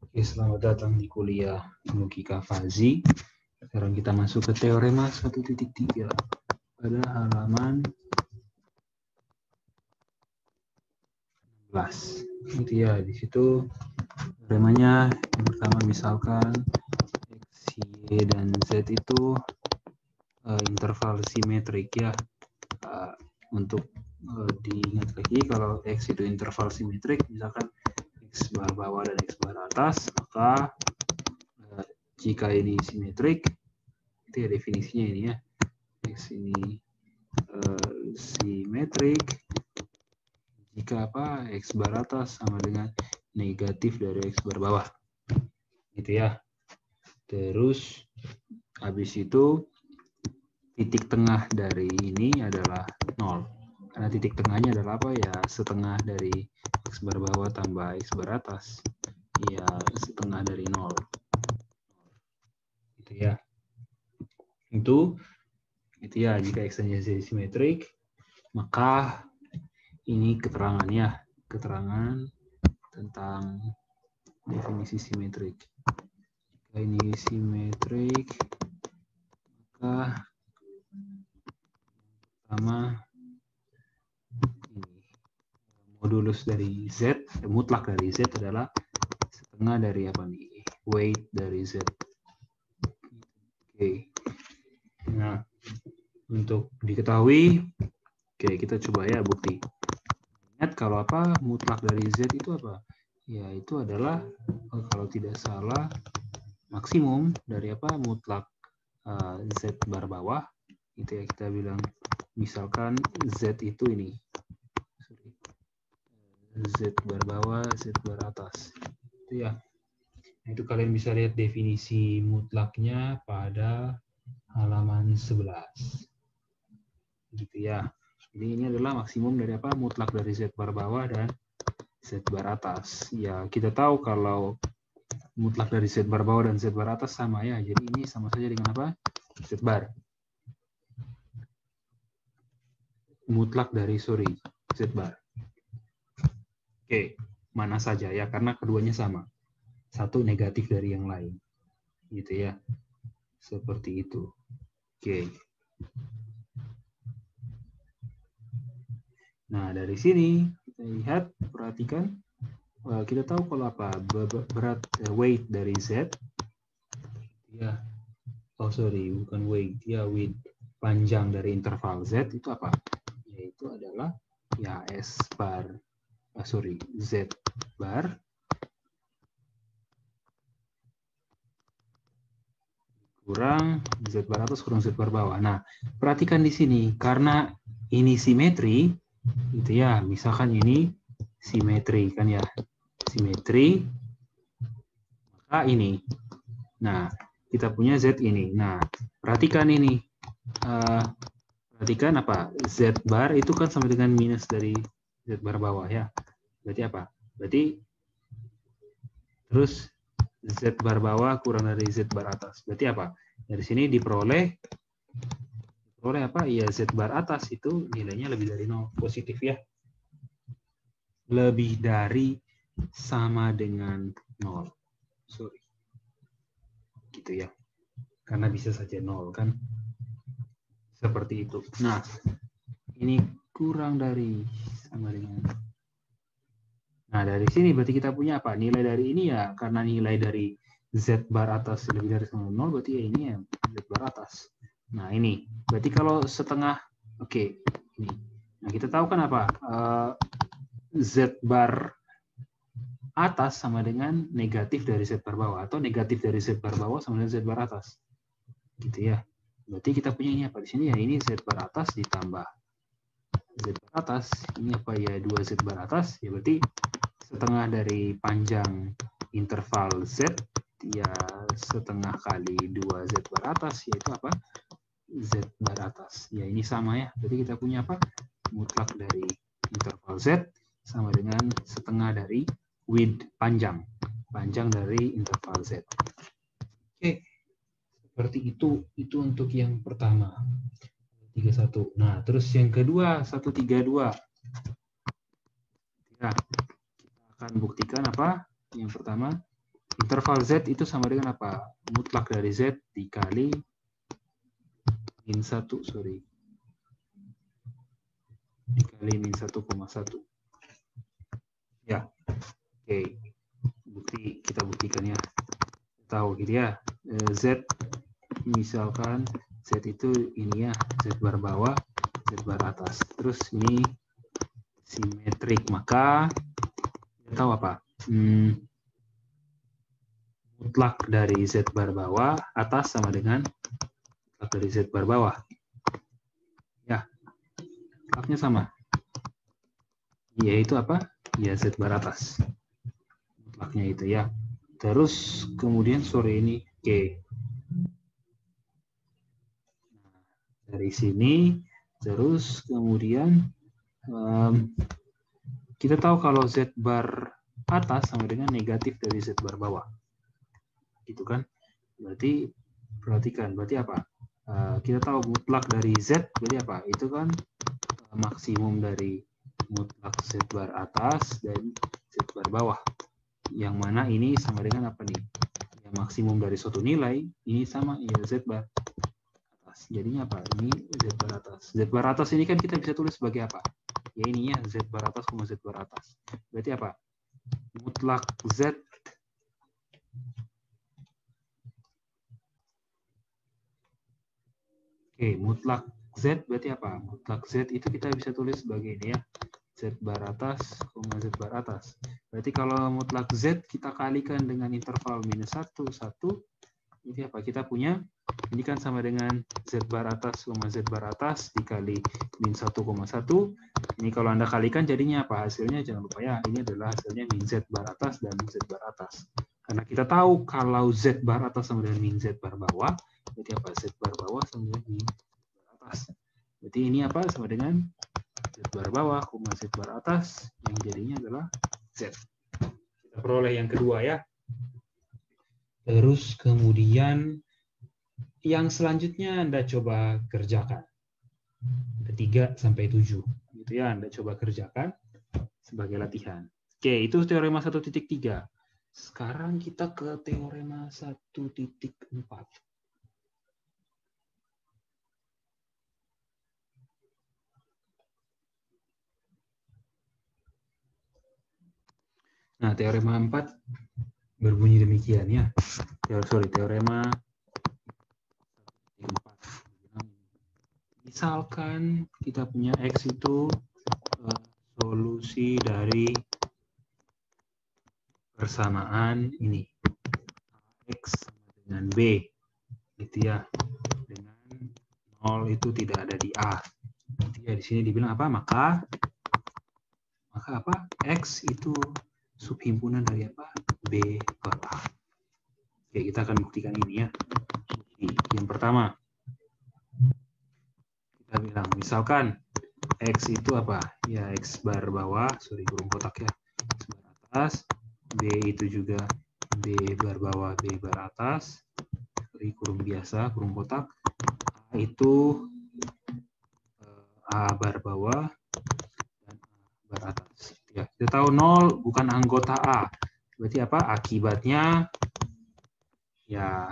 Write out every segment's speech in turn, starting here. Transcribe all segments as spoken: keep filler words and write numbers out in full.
Oke, selamat datang di kuliah Logika Fazi. Sekarang kita masuk ke teorema satu titik tiga pada halaman enam belas. Gitu ya, di situ teoremanya yang pertama misalkan X, Y, dan Z itu uh, interval simetrik ya. Uh, untuk uh, diingat lagi kalau X itu interval simetrik, misalkan X bar bawah dan X bar atas, maka uh, jika ini simetrik, itu ya definisinya ini ya, X ini uh, simetrik jika apa X bar atas sama dengan negatif dari X bar bawah, gitu ya. Terus habis itu titik tengah dari ini adalah nol, karena titik tengahnya adalah apa ya, setengah dari X bar bawah tambah X bar atas, ya setengah dari nol, gitu ya. Itu itu ya, jika X-nya simetrik, maka ini keterangannya, keterangan tentang definisi simetrik. Jika ini simetrik, maka pertama ini modulus dari Z, mutlak dari Z adalah setengah dari apa nih, weight dari Z. Oke. Nah, untuk diketahui, oke kita coba ya bukti. Ingat kalau apa mutlak dari Z itu apa? Ya itu adalah kalau tidak salah maksimum dari apa mutlak uh, Z bar bawah. Itu ya kita bilang misalkan Z itu ini. Sorry. Z bar bawah, Z bar atas. Itu ya. Nah, itu kalian bisa lihat definisi mutlaknya pada halaman sebelas. Gitu ya. Jadi ini adalah maksimum dari apa? Mutlak dari Z bar bawah dan Z bar atas. Ya, kita tahu kalau mutlak dari Z bar bawah dan Z bar atas sama ya. Jadi ini sama saja dengan apa? Z bar. Mutlak dari, sorry, Z bar. Oke, mana saja ya, karena keduanya sama. Satu negatif dari yang lain. Gitu ya. Seperti itu. Oke. Nah, dari sini kita lihat, perhatikan, kita tahu kalau apa berat weight dari Z, ya, oh sorry, bukan weight, ya width, panjang dari interval Z itu apa? Yaitu adalah ya S bar, ah, sorry, Z bar kurang Z bar atas kurang Z bar bawah. Nah, perhatikan di sini, karena ini simetri, gitu ya, misalkan ini simetri kan ya, simetri, maka ini, nah kita punya Z ini. Nah, perhatikan ini, uh, perhatikan apa, Z bar itu kan sama dengan minus dari Z bar bawah ya. Berarti apa? Berarti terus Z bar bawah kurang dari Z bar atas. Berarti apa? Dari sini diperoleh diperoleh apa? Ya Z bar atas itu nilainya lebih dari nol, positif ya. Lebih dari sama dengan nol. Sorry. Gitu ya. Karena bisa saja nol kan. Seperti itu. Nah, ini kurang dari sama dengan. Nah, dari sini berarti kita punya apa? Nilai dari ini ya, karena nilai dari Z bar atas lebih dari sama nol, berarti ya ini ya Z bar atas. Nah, ini. Berarti kalau setengah, oke, okay, ini. Nah, kita tahu kan apa? Uh, Z bar atas sama dengan negatif dari Z bar bawah, atau negatif dari Z bar bawah sama dengan Z bar atas. Gitu ya. Berarti kita punya ini apa di sini ya? Ini Z bar atas ditambah Z bar atas. Ini apa ya? dua Z bar atas. Ya berarti setengah dari panjang interval Z, ya setengah kali dua Z bar atas, yaitu apa? Z bar atas. Ya ini sama ya. Jadi kita punya apa? Mutlak dari interval Z sama dengan setengah dari width, panjang. Panjang dari interval Z. Oke. Seperti itu. Itu untuk yang pertama. tiga puluh satu. Nah, terus yang kedua, seratus tiga puluh dua. Ya, kita akan buktikan apa? Yang pertama, interval Z itu sama dengan apa? Mutlak dari Z dikali min satu, sorry. Dikali min satu koma satu. Ya, oke. Bukti, kita buktikan ya. Tahu gitu ya. Z, misalkan Z itu ini ya, Z bar bawah, Z bar atas. Terus ini simetrik, maka kita tahu apa? Hmm, mutlak dari Z bar bawah atas sama dengan mutlak dari Z bar bawah. Ya, mutlaknya sama. Yaitu apa? Ya, Z bar atas. Mutlaknya itu ya. Terus kemudian sore ini oke. Nah, dari sini terus kemudian um, kita tahu kalau Z bar atas sama dengan negatif dari Z bar bawah. Gitu kan? Berarti perhatikan, berarti apa? Uh, kita tahu mutlak dari Z berarti apa? Itu kan uh, maksimum dari mutlak Z bar atas dan Z bar bawah. Yang mana ini sama dengan apa nih? Yang maksimum dari suatu nilai ini sama ya Z bar atas. Jadinya apa? Ini Z bar atas. Z bar atas ini kan kita bisa tulis sebagai apa? Ya ini ya Z bar atas, Z bar atas. Berarti apa? Mutlak Z Oke, mutlak Z berarti apa? Mutlak Z itu kita bisa tulis sebagai ini ya. Z bar atas, Z bar atas. Berarti kalau mutlak Z kita kalikan dengan interval minus satu, satu. Ini apa? Kita punya, ini kan sama dengan Z bar atas, Z bar atas dikali min satu koma satu. Ini kalau Anda kalikan jadinya apa? Hasilnya jangan lupa ya, ini adalah hasilnya min Z bar atas dan Z bar atas. Karena kita tahu kalau Z bar atas sama dengan min Z bar bawah, berarti apa? Z bar bawah sama dengan min Z bar atas. Berarti ini apa? Sama dengan Z bar bawah, Z bar atas, yang jadinya adalah Z. Kita peroleh yang kedua ya. Terus kemudian yang selanjutnya Anda coba kerjakan. Ketiga sampai tujuh. Gitu ya, Anda coba kerjakan sebagai latihan. Oke, itu teorema satu titik tiga. Sekarang kita ke teorema satu titik empat. Nah, teorema empat berbunyi demikian ya. Sorry, teorema empat. Misalkan kita punya X itu uh, solusi dari persamaan ini. X sama dengan B. Gitu ya. Dengan nol itu tidak ada di A. Jadi ya di sini dibilang apa? Maka maka apa? X itu subhimpunan dari apa? B per A. Oke, kita akan buktikan ini ya. Yang pertama, kita bilang misalkan X itu apa? Ya X bar bawah, sorry kurung kotak ya. X bar atas, B itu juga B bar bawah, B bar atas, sorry kurung biasa, kurung kotak. A itu A bar bawah dan A bar atas. Ya, kita tahu nol bukan anggota A. Berarti apa? Akibatnya ya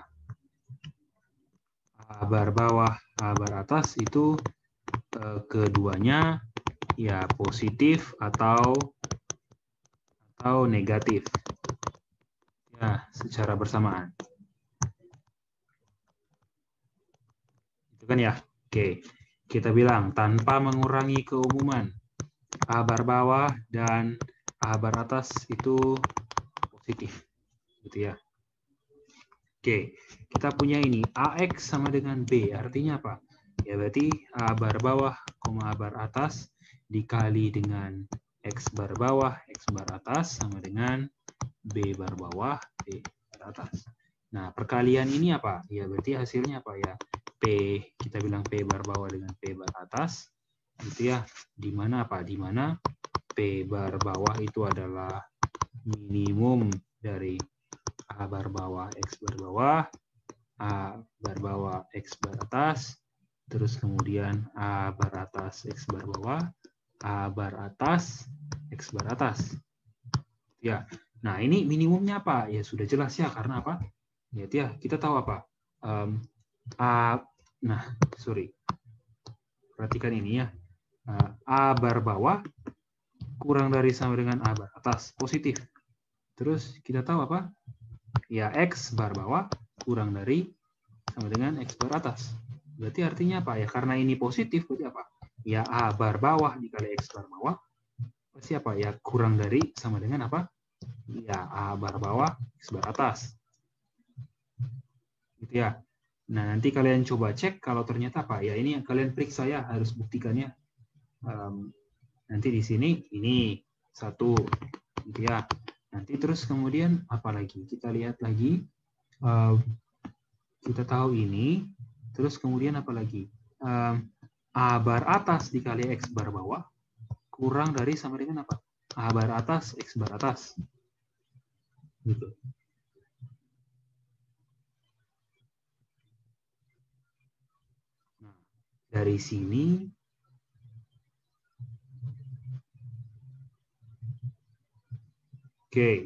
A bar bawah, A bar atas itu eh, keduanya ya positif atau atau negatif. Ya, secara bersamaan. Itu kan ya? Oke. Kita bilang tanpa mengurangi keumuman A bar bawah dan A bar atas itu positif. Gitu ya. Oke, kita punya ini A X sama dengan B, artinya apa? Ya berarti A bar bawah, A bar atas dikali dengan X bar bawah, X bar atas sama dengan B bar bawah, B bar atas. Nah, perkalian ini apa? Ya berarti hasilnya apa ya? P, kita bilang P bar bawah dengan P bar atas. Gitu ya, di mana apa? Di mana P bar bawah itu adalah minimum dari A bar bawah, X bar bawah, A bar bawah, X bar atas, terus kemudian A bar atas, X bar bawah, A bar atas, X bar atas. Ya, Nah, ini minimumnya apa? Ya sudah jelas ya, karena apa? Ya, ya kita tahu apa? Um, A, nah, sorry. Perhatikan ini ya. A bar bawah kurang dari sama dengan A bar atas, positif. Terus kita tahu apa? Ya, X bar bawah kurang dari sama dengan X bar atas. Berarti artinya apa? Ya, karena ini positif, berarti apa? Ya, A bar bawah dikali X bar bawah, pasti apa? Ya, kurang dari sama dengan apa? Ya, A bar bawah, X bar atas. Gitu ya. Nah, nanti kalian coba cek kalau ternyata apa? Ya, ini yang kalian periksa ya, harus buktikannya. Um, nanti di sini, ini satu. Gitu ya. Nanti terus kemudian apa lagi? Kita lihat lagi. Uh, kita tahu ini. Terus kemudian apa lagi? Um, A bar atas dikali X bar bawah kurang dari sama dengan apa? A bar atas, X bar atas. Gitu. Nah, dari sini oke. Okay.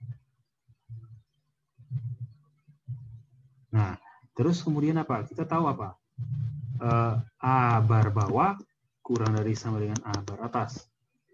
Nah, terus kemudian apa? Kita tahu apa? Uh, A bar bawah kurang dari sama dengan A bar atas.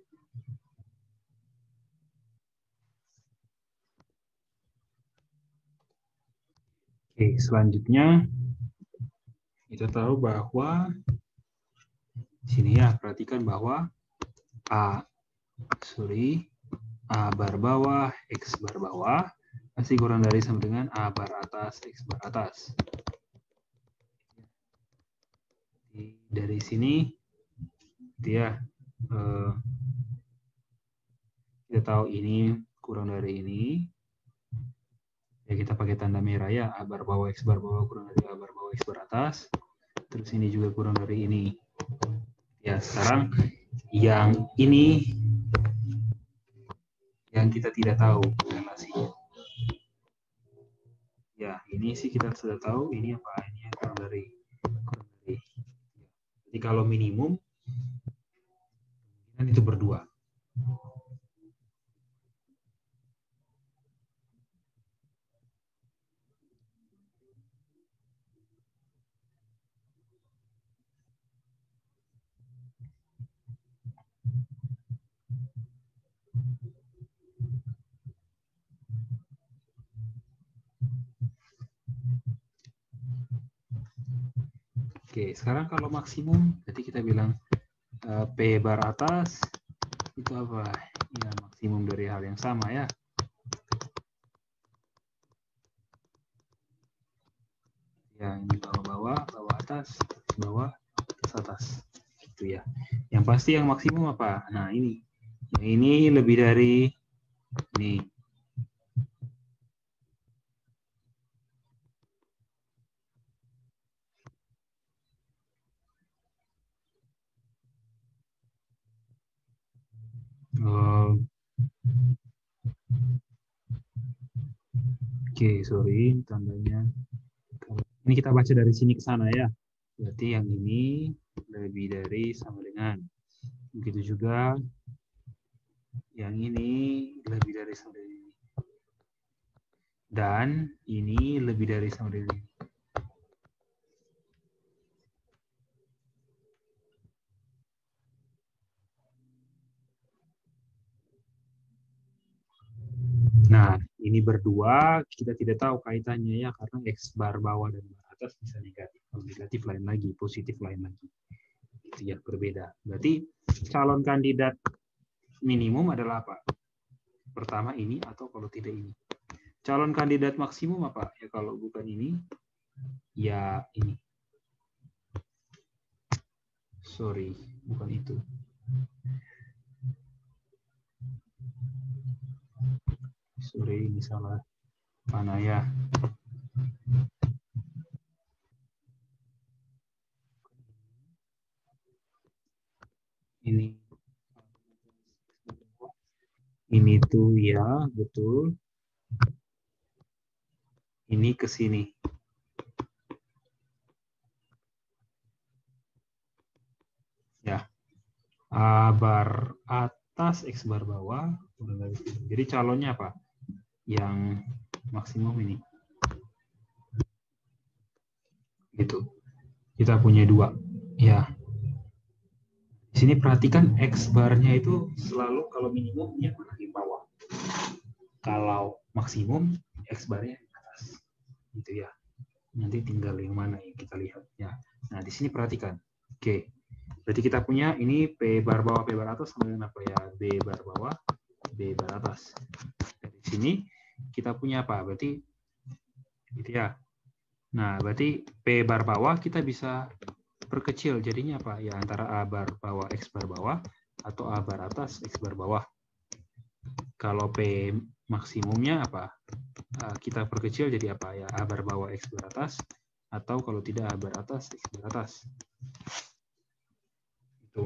Oke, selanjutnya kita tahu bahwa sini ya, perhatikan bahwa A, sorry, A bar bawah, X bar bawah pasti kurang dari sama dengan A bar atas, X bar atas. Dari sini, dia eh, kita tahu ini kurang dari ini. Ya, kita pakai tanda merah ya, A bar bawah, X bar bawah kurang dari A bar bawah, X bar atas. Terus ini juga kurang dari ini. Ya, sekarang yang ini yang kita tidak tahu relasinya. Ya, ini sih kita sudah tahu, ini apa? Ini yang kurang dari. Kurang dari. Jadi kalau minimum, kan itu berdua. Oke, sekarang kalau maksimum, jadi kita bilang uh, P bar atas, itu apa? Ya, maksimum dari hal yang sama ya. Ya, ini bawah-bawah, bawah atas, bawah, atas, atas. Itu ya. Yang pasti yang maksimum apa? Nah, ini. Yang ini lebih dari ini. Oh. Oke, sorry tandanya. Ini kita baca dari sini ke sana ya. Berarti yang ini lebih dari sama dengan. Begitu juga yang ini lebih dari sama dengan ini. Dan ini lebih dari sama dengan ini. Nah, ini berdua kita tidak tahu kaitannya ya, karena X bar bawah dan bar atas bisa negatif. Kalau negatif lain lagi, positif lain lagi. Itu ya, berbeda. Berarti calon kandidat minimum adalah apa? Pertama ini atau kalau tidak ini. Calon kandidat maksimum apa? Ya kalau bukan ini, ya ini. Sorry, bukan itu. Sorry, ini salah. Mana ya? Ini. Ini tuh ya, betul. Ini ke sini. Ya. A bar atas, X bar bawah. Jadi calonnya apa? yang maksimum ini. Gitu. Kita punya dua. Ya. Di sini perhatikan X bar-nya itu selalu kalau minimumnya di bawah. Kalau maksimum X bar-nya di atas. Gitu ya. Nanti tinggal yang mana yang kita lihat ya. Nah, di sini perhatikan. Oke. Berarti kita punya ini P bar bawah P bar atas sama dengan apa ya? B bar bawah B bar atas. Dari sini kita punya apa? Berarti gitu ya. Nah, berarti P bar bawah kita bisa perkecil. Jadinya apa? Ya antara A bar bawah X bar bawah atau A bar atas X bar bawah. Kalau P maksimumnya apa? Kita perkecil jadi apa? Ya A bar bawah X bar atas atau kalau tidak A bar atas X bar atas. Itu.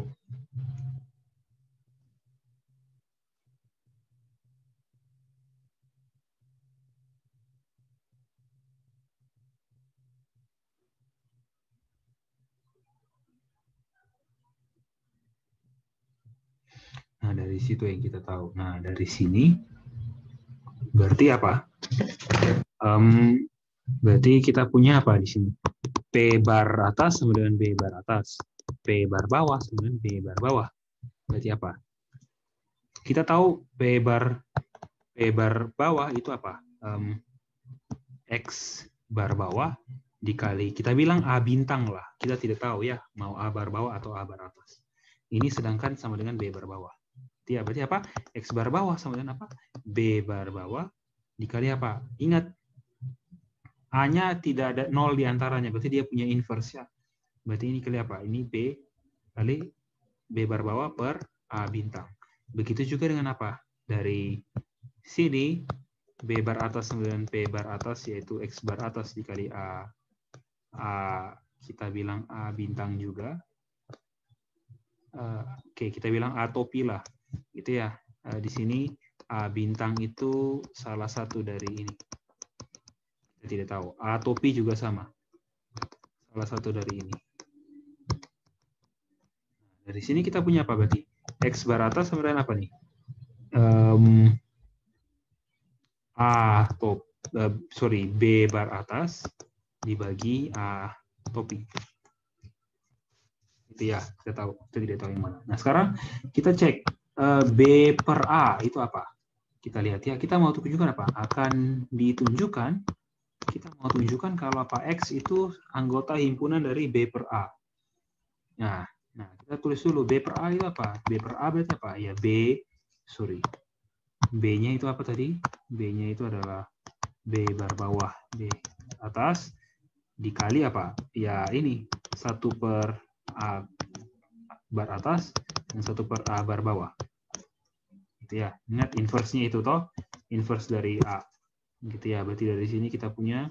Nah, dari situ yang kita tahu. Nah, dari sini berarti apa? Um, berarti kita punya apa di sini? P bar atas sama dengan B bar atas. P bar bawah sama dengan B bar bawah. Berarti apa? Kita tahu P bar P bar bawah itu apa? Um, X bar bawah dikali, kita bilang A bintang lah. Kita tidak tahu ya, mau A bar bawah atau A bar atas. Ini sedangkan sama dengan B bar bawah. Ya, berarti apa? X bar bawah sama dengan apa? B bar bawah dikali apa? Ingat, A-nya tidak ada nol di antaranya, berarti dia punya inverse ya. Berarti ini kali apa? Ini B kali B bar bawah per A bintang. Begitu juga dengan apa? Dari sini, B bar atas sama dengan P bar atas, yaitu X bar atas dikali A. A kita bilang A bintang juga. Uh, Oke, okay, kita bilang A topi lah. Gitu ya. Uh, di sini A bintang itu salah satu dari ini. Kita tidak tahu. A topi juga sama. Salah satu dari ini. Dari sini kita punya apa berarti? X bar atas sama dengan apa nih? Um, A top, uh, sorry, B bar atas dibagi A topi. Itu ya, kita tahu. Kita tidak tahu yang mana. Nah, sekarang kita cek uh, B per A itu apa? Kita lihat ya, kita mau tunjukkan apa? Akan ditunjukkan, kita mau tunjukkan kalau apa X itu anggota himpunan dari B per A. Nah, nah kita tulis dulu B per A itu apa? B per A berarti apa? Ya B, sorry. B-nya itu apa tadi? B-nya itu adalah B bar bawah B atas dikali apa? Ya ini satu per A bar atas dan satu per A bar bawah. Gitu ya. Ingat inverse-nya itu toh, inverse dari A. Gitu ya. Berarti dari sini kita punya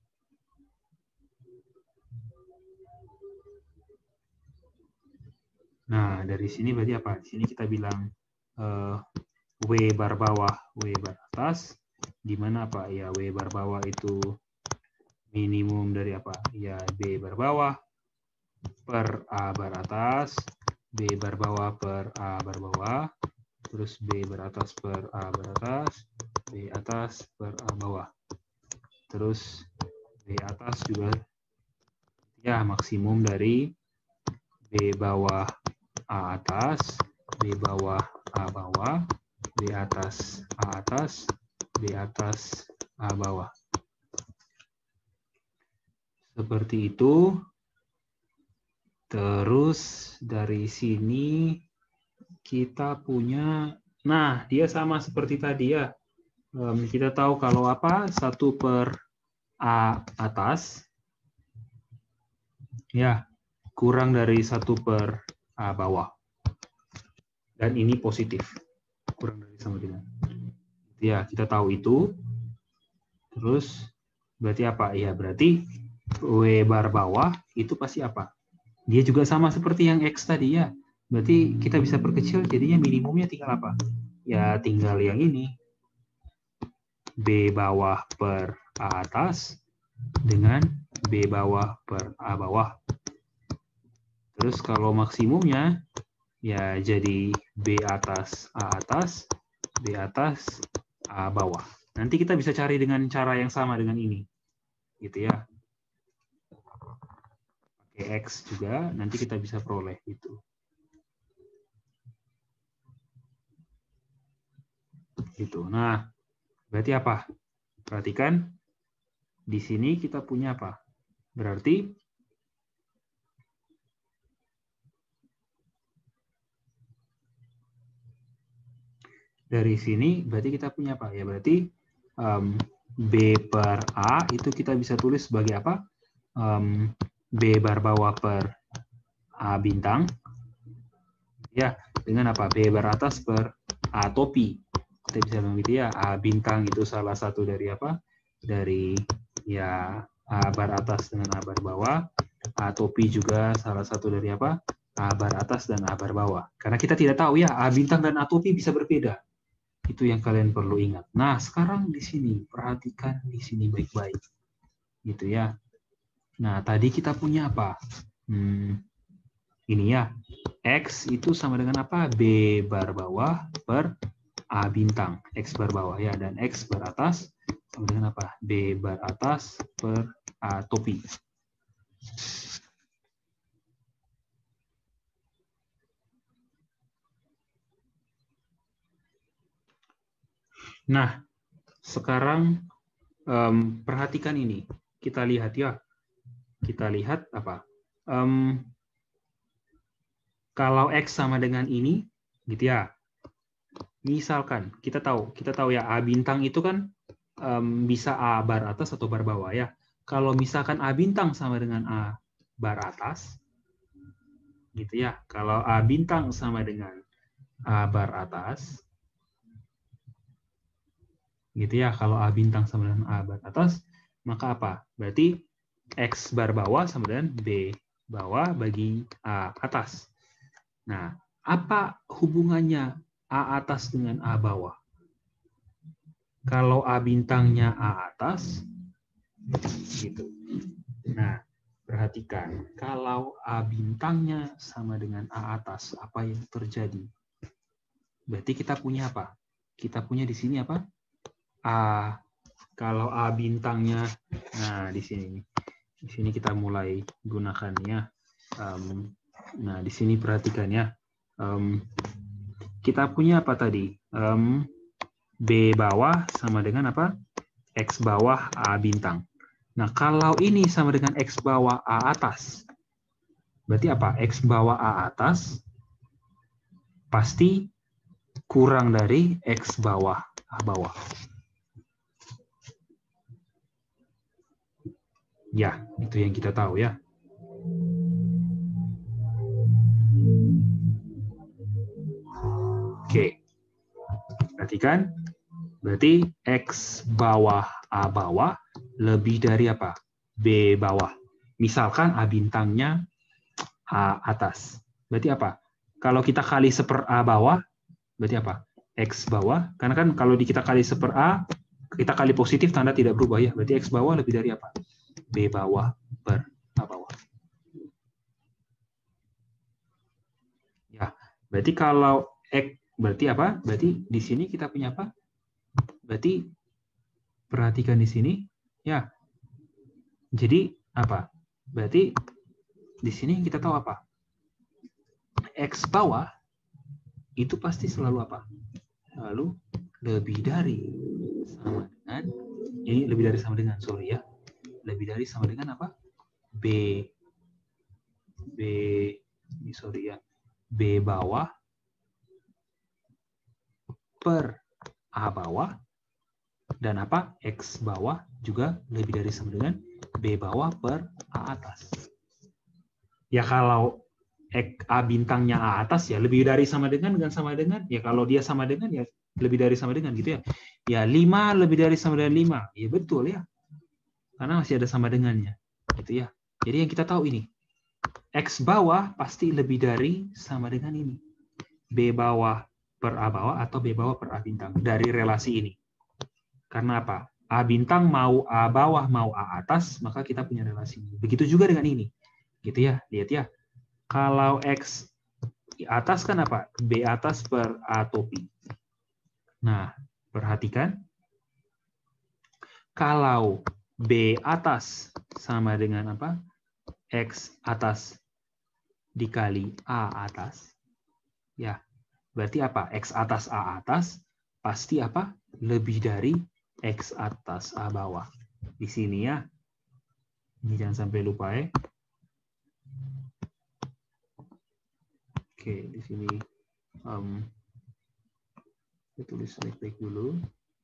nah, dari sini berarti apa? Di sini kita bilang uh, W bar bawah W bar atas, di mana apa? Ya W bar bawah itu minimum dari apa? Ya B bar bawah per A bar atas, B bar bawah per A bar bawah, terus B bar atas per A bar atas, B atas per A bawah. Terus B atas juga ya maksimum dari B bawah A atas, B bawah A bawah, B atas A atas, B atas A bawah. Seperti itu. Terus dari sini kita punya, nah dia sama seperti tadi ya. Um, kita tahu kalau apa satu per A atas, ya kurang dari satu per A bawah. Dan ini positif, kurang dari sama dengan. Ya kita tahu itu. Terus berarti apa? Ya berarti W bar bawah itu pasti apa? Dia juga sama seperti yang X tadi ya. Berarti kita bisa perkecil jadinya minimumnya tinggal apa? Ya tinggal yang ini. B bawah per A atas dengan B bawah per A bawah. Terus kalau maksimumnya ya jadi B atas A atas, B atas A bawah. Nanti kita bisa cari dengan cara yang sama dengan ini. Gitu ya. Pakai X juga, nanti kita bisa peroleh itu. Gitu. Nah, berarti apa? Perhatikan, di sini kita punya apa? Berarti dari sini berarti kita punya apa? Ya berarti um, B per A itu kita bisa tulis sebagai apa? Um, B bar bawah per A bintang. Ya, dengan apa? B bar atas per A topi. Kita bisa bilang gitu ya, A bintang itu salah satu dari apa? Dari ya A bar atas dengan A bar bawah. A topi juga salah satu dari apa? A bar atas dan A bar bawah. Karena kita tidak tahu ya, A bintang dan A topi bisa berbeda. Itu yang kalian perlu ingat. Nah, sekarang di sini, perhatikan di sini baik-baik. Gitu ya. Nah, tadi kita punya apa? Hmm, ini ya. X itu sama dengan apa? B bar bawah per A bintang. X bar bawah ya. Dan X bar atas sama dengan apa? B bar atas per A topi. Nah, sekarang um, perhatikan ini. Kita lihat ya. Kita lihat apa? Um, kalau X sama dengan ini, gitu ya. Misalkan kita tahu, kita tahu ya A bintang itu kan um, bisa A bar atas atau bar bawah ya. Kalau misalkan A bintang sama dengan A bar atas, gitu ya. Kalau A bintang sama dengan A bar atas, gitu ya. Kalau A bintang sama dengan A bar atas, maka apa? Berarti X bar bawah sama dengan B bawah bagi A atas. Nah, apa hubungannya A atas dengan A bawah? Kalau A bintangnya A atas, gitu. Nah, perhatikan, kalau A bintangnya sama dengan A atas, apa yang terjadi? Berarti kita punya apa? Kita punya di sini apa? A. Kalau A bintangnya, nah di sini, di sini kita mulai gunakannya. Um, nah, di sini perhatikan ya. Um, kita punya apa tadi? Um, B bawah sama dengan apa? X bawah A bintang. Nah, kalau ini sama dengan X bawah A atas, berarti apa? X bawah A atas pasti kurang dari X bawah A bawah. Ya, itu yang kita tahu ya. Oke. Perhatikan. Berarti X bawah A bawah lebih dari apa? B bawah. Misalkan A bintangnya A atas. Berarti apa? Kalau kita kali seper A bawah, berarti apa? X bawah. Karena kan kalau kita kali seper A, kita kali positif tanda tidak berubah ya. Berarti X bawah lebih dari apa? B bawah per A bawah. Ya, berarti kalau X berarti apa? Berarti di sini kita punya apa? Berarti perhatikan di sini ya. Jadi apa? Berarti di sini kita tahu apa? X bawah itu pasti selalu apa? Lalu lebih dari sama dengan ini lebih dari sama dengan sorry ya. Lebih dari sama dengan apa? B B ini sorry ya. B bawah per A bawah dan apa? X bawah juga lebih dari sama dengan B bawah per A atas. Ya kalau A bintangnya A atas ya lebih dari sama dengan dengan sama dengan ya kalau dia sama dengan ya lebih dari sama dengan gitu ya. Ya lima lebih dari sama dengan lima. Ya betul ya. Karena masih ada sama dengannya. Gitu ya. Jadi yang kita tahu ini X bawah pasti lebih dari sama dengan ini. B bawah per A bawah atau B bawah per A bintang dari relasi ini. Karena apa? A bintang mau A bawah mau A atas, maka kita punya relasi ini. Begitu juga dengan ini. Gitu ya. Lihat ya. Kalau X atas kan apa? B atas per A topi. Nah, perhatikan. Kalau B atas sama dengan apa? X atas dikali A atas. Ya, berarti apa? X atas A atas pasti apa? Lebih dari X atas A bawah. Di sini ya. Ini jangan sampai lupa ya. Oke, di sini um, saya tulis baik-baik dulu.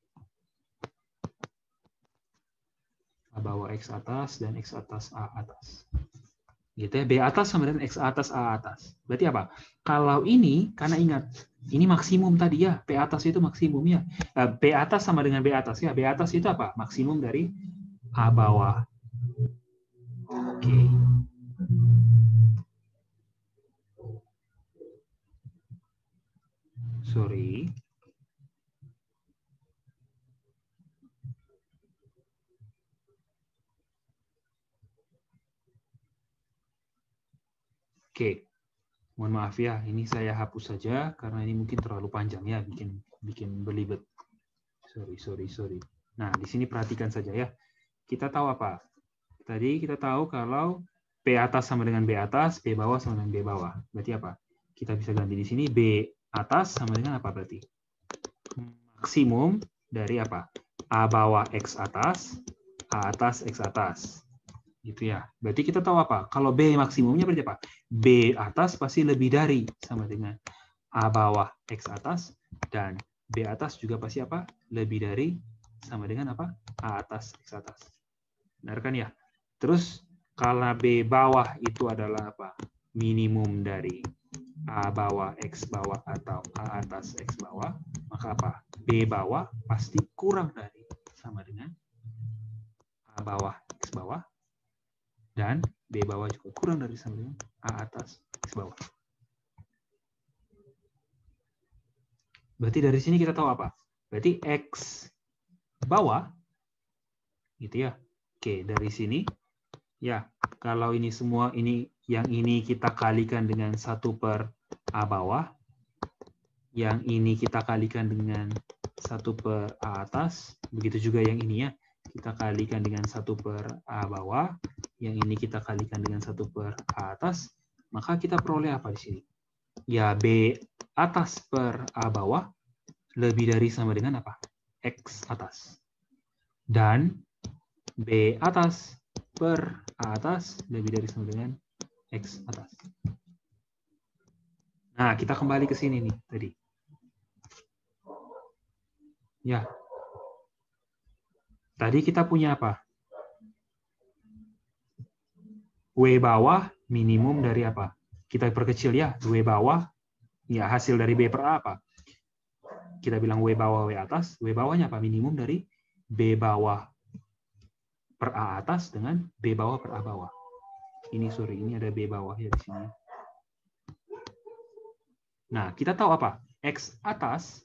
A bawah X atas dan X atas A atas. Gitu ya. B atas sama dengan X atas A atas. Berarti apa? Kalau ini, karena ingat, ini maksimum tadi ya. P atas itu maksimum ya. B atas sama dengan B atas ya. B atas itu apa? Maksimum dari A bawah. Oke. Sorry. Oke. Mohon maaf ya, ini saya hapus saja karena ini mungkin terlalu panjang ya, bikin bikin belibet. Sorry, sorry, sorry. Nah, di sini perhatikan saja ya. Kita tahu apa? Tadi kita tahu kalau P atas sama dengan B atas, B bawah sama dengan B bawah. Berarti apa? Kita bisa ganti di sini B atas sama dengan apa berarti? Maksimum dari apa? A bawah X atas, A atas X atas. Gitu ya. Berarti kita tahu apa? Kalau B maksimumnya berarti apa? B atas pasti lebih dari sama dengan A bawah X atas, dan B atas juga pasti apa? Lebih dari sama dengan apa? A atas X atas. Benar kan ya? Terus kalau B bawah itu adalah apa? Minimum dari A bawah X bawah atau A atas X bawah, maka apa? B bawah pasti kurang dari sama dengan A bawah X bawah, dan B bawah juga kurang dari sama dengan A atas X bawah. Berarti dari sini kita tahu apa? Berarti X bawah, gitu ya. Oke, dari sini, ya, kalau ini semua, ini yang ini kita kalikan dengan satu per A bawah, yang ini kita kalikan dengan satu per A atas, begitu juga yang ini ya, kita kalikan dengan satu per A bawah, yang ini kita kalikan dengan satu per A atas, maka kita peroleh apa di sini? Ya, B atas per A bawah lebih dari sama dengan apa? X atas. Dan B atas per A atas lebih dari sama dengan X atas. Nah, kita kembali ke sini nih tadi. Ya. Tadi kita punya apa? W bawah minimum dari apa? Kita perkecil ya. W bawah, ya hasil dari B per A apa? Kita bilang W bawah W atas. W bawahnya apa? Minimum dari B bawah per A atas dengan B bawah per A bawah. Ini sorry, ini ada B bawah ya di sini. Nah, kita tahu apa? X atas,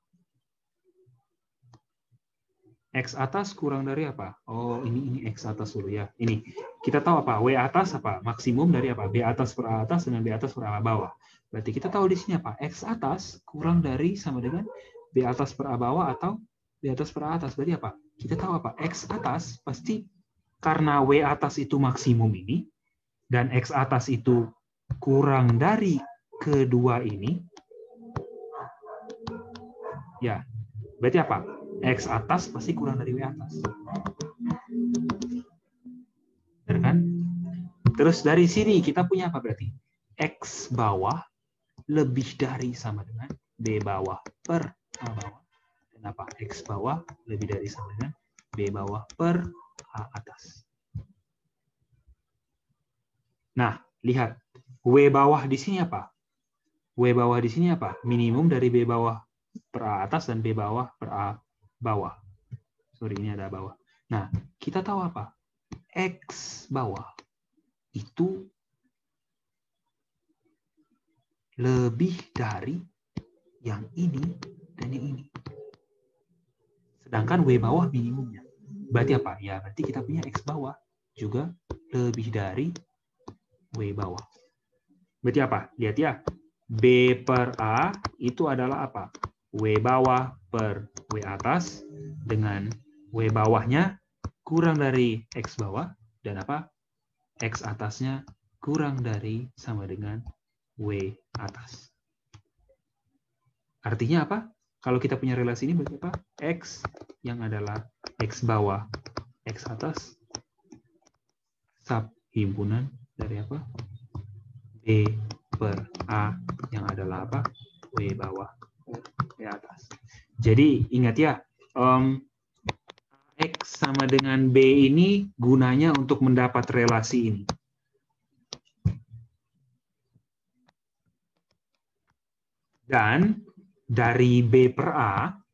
X atas kurang dari apa? Oh, ini ini X atas dulu ya. Ini kita tahu apa? W atas apa? Maksimum dari apa? B atas per A atas dengan B atas per A bawah. Berarti kita tahu di sini apa? X atas kurang dari sama dengan B atas per A bawah atau B atas per A atas. Berarti apa? Kita tahu apa? X atas pasti karena W atas itu maksimum ini dan X atas itu kurang dari kedua ini. Ya, berarti apa? X atas pasti kurang dari W atas. Benar kan? Terus dari sini kita punya apa berarti? X bawah lebih dari sama dengan B bawah per A bawah. Dan apa? X bawah lebih dari sama dengan B bawah per A atas. Nah, lihat. W bawah di sini apa? W bawah di sini apa? Minimum dari B bawah per A atas dan B bawah per A bawah. Sorry, ini ada bawah. Nah, kita tahu apa? X bawah itu lebih dari yang ini dan yang ini. Sedangkan W bawah minimumnya. Berarti apa? Ya, berarti kita punya X bawah juga lebih dari W bawah. Berarti apa? Lihat ya. B per A itu adalah apa? W bawah per W atas dengan W bawahnya kurang dari X bawah, dan apa? X atasnya kurang dari sama dengan W atas. Artinya apa? Kalau kita punya relasi ini berarti apa? X yang adalah X bawah, X atas, sub himpunan dari apa? B per A yang adalah apa? W bawah per W atas. Jadi ingat ya, um, X sama dengan B ini gunanya untuk mendapat relasi ini. Dan dari B per A,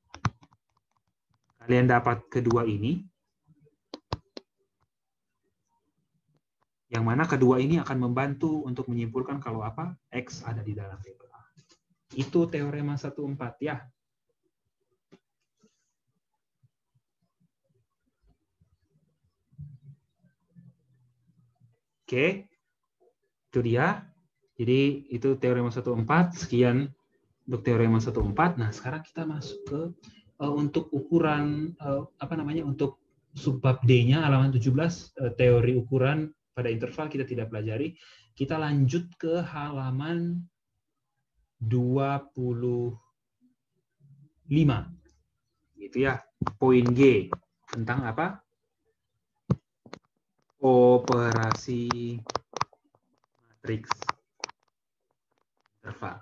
kalian dapat kedua ini, yang mana kedua ini akan membantu untuk menyimpulkan kalau apa? X ada di dalam B per A. Itu teorema satu empat ya. Oke, itu dia. Jadi itu teorema satu empat. Sekian untuk teorema satu empat. Nah, sekarang kita masuk ke uh, untuk ukuran uh, apa namanya untuk subbab D-nya halaman tujuh belas, uh, teori ukuran pada interval kita tidak pelajari. Kita lanjut ke halaman dua puluh lima. Gitu ya. Poin G tentang apa? Operasi matriks interval.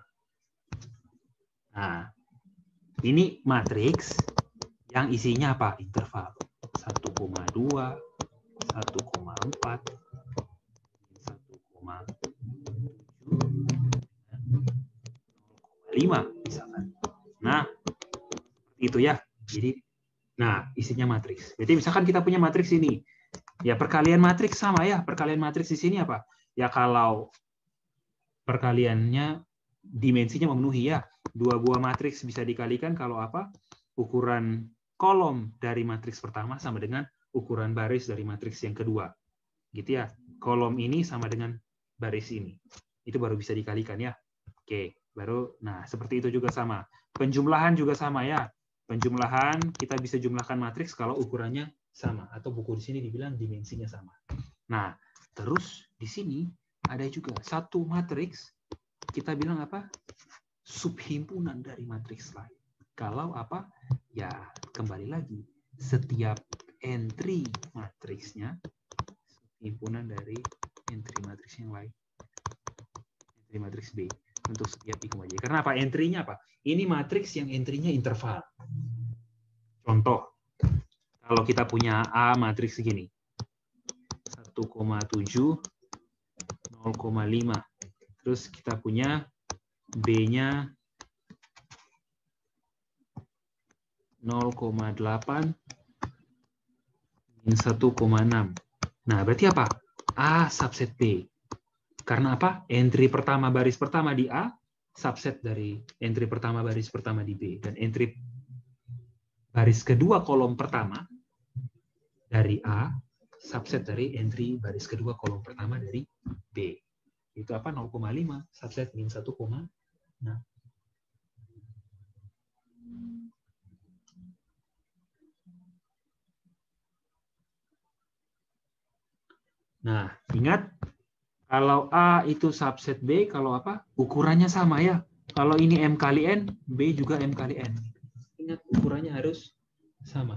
Nah, ini matriks yang isinya apa? Interval satu koma dua, satu koma empat, satu koma tujuh, nol koma lima misalkan. Nah, seperti itu ya. Jadi, nah isinya matriks. Jadi misalkan kita punya matriks ini, ya perkalian matriks sama ya. Perkalian matriks di sini apa? Ya kalau perkaliannya dimensinya memenuhi ya. Dua buah matriks bisa dikalikan kalau apa? Ukuran kolom dari matriks pertama sama dengan ukuran baris dari matriks yang kedua. Gitu ya. Kolom ini sama dengan baris ini. Itu baru bisa dikalikan ya. Oke, baru nah seperti itu juga sama. Penjumlahan juga sama ya. Penjumlahan kita bisa jumlahkan matriks kalau ukurannya sama atau buku di sini dibilang dimensinya sama. Nah, terus di sini ada juga satu matriks kita bilang apa? Subhimpunan dari matriks lain. Kalau apa? Ya, kembali lagi. Setiap entry matriksnya subhimpunan dari entry matriks yang lain. Entry matriks B untuk setiap I, J. Karena apa? Entry-nya apa? Ini matriks yang entry-nya interval. Contoh, kalau kita punya A matriks segini. satu koma tujuh, nol koma lima. Terus kita punya B-nya nol koma delapan, satu koma enam. Nah, berarti apa? A subset B. Karena apa? Entry pertama baris pertama di A, subset dari entry pertama baris pertama di B. Dan entry baris kedua kolom pertama dari A, subset dari entry baris kedua kolom pertama dari B. Itu apa? nol koma lima, subset min satu koma enam. Nah, ingat, kalau A itu subset B, kalau apa? Ukurannya sama ya. Kalau ini M kali N, B juga M kali N. Ingat, ukurannya harus sama.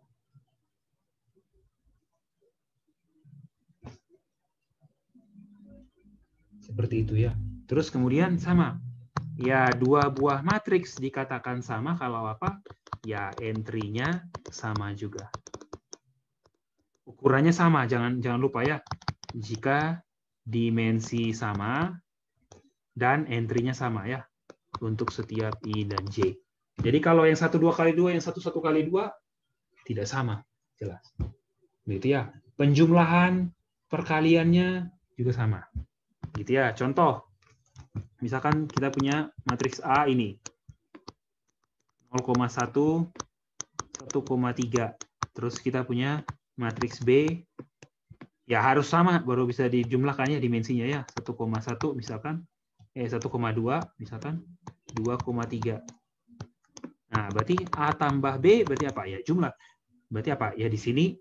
Seperti itu ya. Terus kemudian sama. Ya, dua buah matriks dikatakan sama kalau apa? Ya, entry-nya sama juga. Ukurannya sama, jangan jangan lupa ya. Jika dimensi sama dan entry-nya sama ya untuk setiap I dan J. Jadi kalau yang satu dua kali dua, yang satu satu kali dua tidak sama, jelas. Begitu ya. Penjumlahan perkaliannya juga sama. Gitu ya. Contoh, misalkan kita punya matriks A ini nol koma satu, satu koma tiga. Terus kita punya matriks B, ya harus sama baru bisa dijumlahkannya dimensinya ya. satu koma satu misalkan, eh satu koma dua misalkan, dua koma tiga. Nah, berarti A tambah B berarti apa? Ya jumlah. Berarti apa? Ya di sini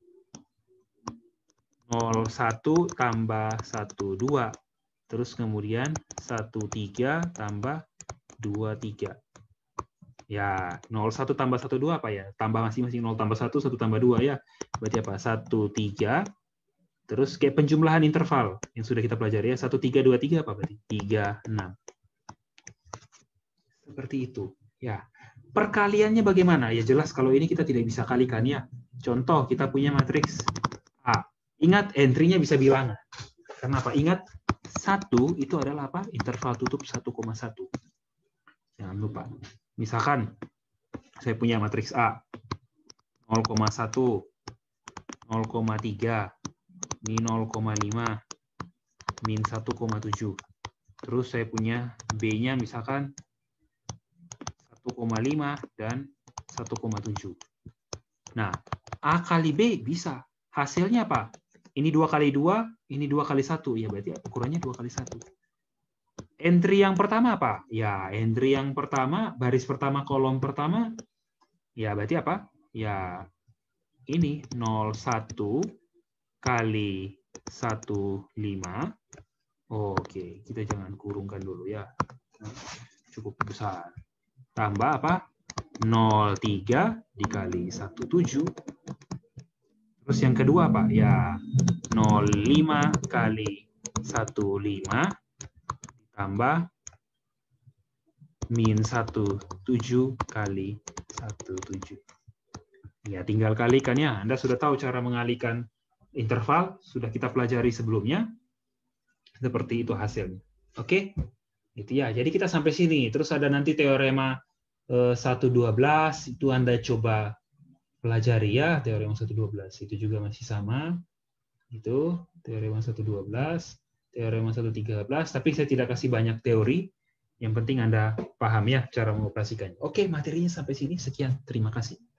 nol satu tambah satu dua. Terus kemudian satu tiga tambah dua tiga. Ya, nol satu tambah satu dua apa ya? Tambah masing-masing nol tambah satu, satu tambah dua ya. Berarti apa? satu tiga. Terus kayak penjumlahan interval yang sudah kita pelajari ya. satu tiga dua tiga apa berarti? tiga enam. Seperti itu. Ya. Perkaliannya bagaimana? Ya jelas kalau ini kita tidak bisa kalikan ya. Contoh kita punya matriks A. Ingat entry-nya bisa bilangan. Kenapa? Ingat satu itu adalah apa? Interval tutup satu koma satu. Jangan lupa. Misalkan saya punya matriks A nol koma satu, nol koma tiga, min nol koma lima, min satu koma tujuh. Terus saya punya B-nya misalkan satu koma lima dan satu koma tujuh. Nah, A kali B bisa. Hasilnya apa? Ini dua kali dua, ini dua kali satu. Ya berarti ukurannya dua kali satu. Entry yang pertama apa? Ya, entry yang pertama, baris pertama, kolom pertama, ya berarti apa? Ya, ini nol satu kali satu koma lima. Oke, kita jangan kurungkan dulu ya. Cukup besar. Tambah apa? nol tiga dikali satu koma tujuh. Terus yang kedua apa? Ya, nol lima kali satu koma lima. Tambah min satu koma tujuh kali satu koma tujuh. Ya, tinggal kalikan ya. Anda sudah tahu cara mengalihkan interval, sudah kita pelajari sebelumnya. Seperti itu hasilnya. Oke? Itu ya. Jadi kita sampai sini. Terus ada nanti teorema eh, satu dua belas, itu Anda coba pelajari ya, teorema satu dua belas. Itu juga masih sama. Itu teorema satu dua belas. Teorema satu tiga belas, tapi saya tidak kasih banyak teori. Yang penting Anda paham ya cara mengoperasikannya. Oke, materinya sampai sini. Sekian. Terima kasih.